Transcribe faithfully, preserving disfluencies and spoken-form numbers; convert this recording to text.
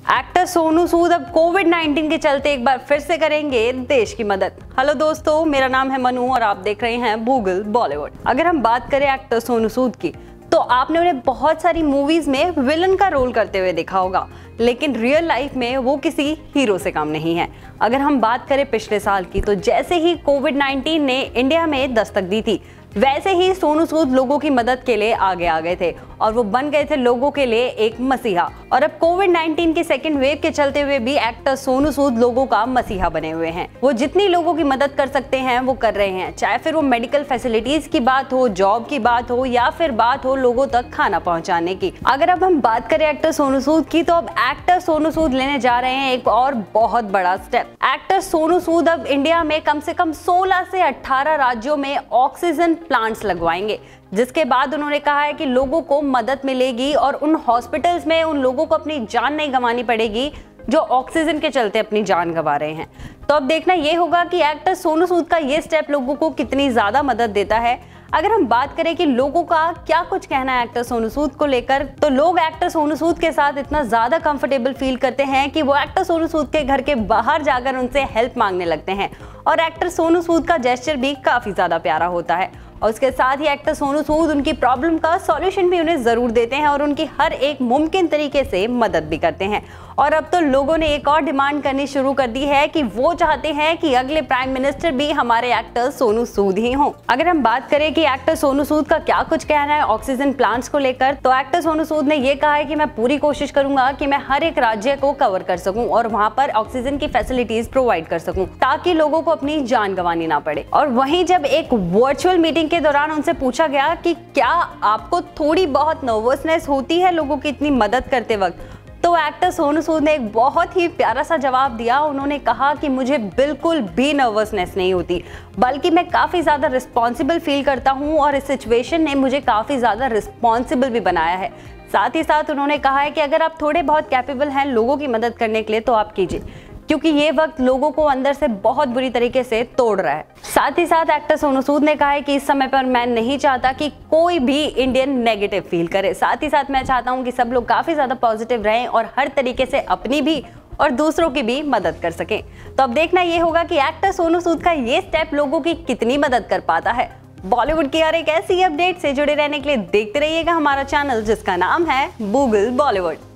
Actor Sonu Sood अब Covid nineteen के चलते एक बार फिर से करेंगे देश की मदद। हेलो दोस्तों, मेरा नाम है मनु और आप देख रहे हैं गूगल बॉलीवुड। अगर हम बात करें एक्टर सोनू सूद की, तो आपने उन्हें बहुत सारी मूवीज में विलन का रोल करते हुए देखा होगा, लेकिन रियल लाइफ में वो किसी हीरो से कम नहीं है। अगर हम बात करें पिछले साल की, तो जैसे ही कोविड नाइनटीन ने इंडिया में दस्तक दी थी, वैसे ही सोनू सूद लोगों की मदद के लिए आगे आ गए थे और वो बन गए थे लोगों के लिए एक मसीहा। और अब कोविड नाइनटीन की सेकेंड वेव के चलते हुए भी एक्टर सोनू सूद लोगों का मसीहा बने हुए हैं। वो जितनी लोगों की मदद कर सकते हैं वो कर रहे हैं, चाहे फिर वो मेडिकल फैसिलिटीज की बात हो, जॉब की बात हो, या फिर बात हो लोगों तक खाना पहुंचाने की। अगर अब हम बात करें एक्टर सोनू सूद की, तो अब एक्टर सोनू सूद लेने जा रहे हैं एक और बहुत बड़ा स्टेप। एक्टर सोनू सूद अब इंडिया में कम से कम सोलह से अठारह राज्यों में ऑक्सीजन प्लांट्स लगवाएंगे, जिसके बाद उन्होंने कहा है कि लोगों को मदद मिलेगी और उन हॉस्पिटल्स में उन लोगों को अपनी जान नहीं गंवानी पड़ेगी जो ऑक्सीजन के चलते अपनी जान गंवा रहे हैं। तो अब देखना यह होगा कि एक्टर सोनू सूद का ये स्टेप लोगों को कितनी ज्यादा मदद देता है। अगर हम बात करें कि लोगों का क्या कुछ कहना है एक्टर सोनू सूद को लेकर, तो लोग एक्टर सोनू सूद के साथ इतना ज्यादा कंफर्टेबल फील करते हैं कि वो एक्टर सोनू सूद के घर के बाहर जाकर उनसे हेल्प मांगने लगते हैं। और एक्टर सोनू सूद का जेस्चर भी काफी ज्यादा प्यारा होता है और उसके साथ ही एक्टर सोनू सूद उनकी प्रॉब्लम का सॉल्यूशन भी उन्हें जरूर देते हैं और उनकी हर एक मुमकिन तरीके से मदद भी करते हैं। और अब तो लोगों ने एक और डिमांड करनी शुरू कर दी है कि वो चाहते हैं कि अगले प्राइम मिनिस्टर भी हमारे एक्टर सोनू सूद ही हों। अगर हम बात करें कि एक्टर सोनू सूद का क्या कुछ कहना है ऑक्सीजन प्लांट्स को लेकर, तो एक्टर सोनू सूद ने ये कहा है कि मैं पूरी कोशिश करूंगा कि मैं हर एक राज्य को कवर कर सकूं और वहां पर ऑक्सीजन की फैसिलिटीज प्रोवाइड कर सकूं, ताकि लोगों को अपनी जान गंवानी ना पड़े। और वहीं जब एक वर्चुअल मीटिंग के दौरान उनसे पूछा गया कि क्या आपको थोड़ी बहुत नर्वसनेस होती है लोगों की इतनी मदद करते वक्त, तो एक्टर सोनू सूद ने एक बहुत ही प्यारा सा जवाब दिया। उन्होंने कहा कि मुझे बिल्कुल भी नर्वसनेस नहीं होती, बल्कि मैं काफ़ी ज़्यादा रिस्पॉन्सिबल फील करता हूँ और इस सिचुएशन ने मुझे काफ़ी ज़्यादा रिस्पॉन्सिबल भी बनाया है। साथ ही साथ उन्होंने कहा है कि अगर आप थोड़े बहुत कैपेबल हैं लोगों की मदद करने के लिए, तो आप कीजिए, क्योंकि ये वक्त लोगों को अंदर से बहुत बुरी तरीके से तोड़ रहा है। साथ ही साथ एक्टर सोनू सूद ने कहा है कि इस समय पर मैं नहीं चाहता कि कोई भी इंडियन नेगेटिव फील करे। साथ ही साथ मैं चाहता हूं कि सब लोग काफी ज्यादा पॉजिटिव रहें और हर तरीके से अपनी भी और दूसरों की भी मदद कर सकें। तो अब देखना ये होगा कि एक्टर सोनू सूद का ये स्टेप लोगों की कितनी मदद कर पाता है। बॉलीवुड की हर एक ऐसी अपडेट से जुड़े रहने के लिए देखते रहिएगा हमारा चैनल, जिसका नाम है गूगल बॉलीवुड।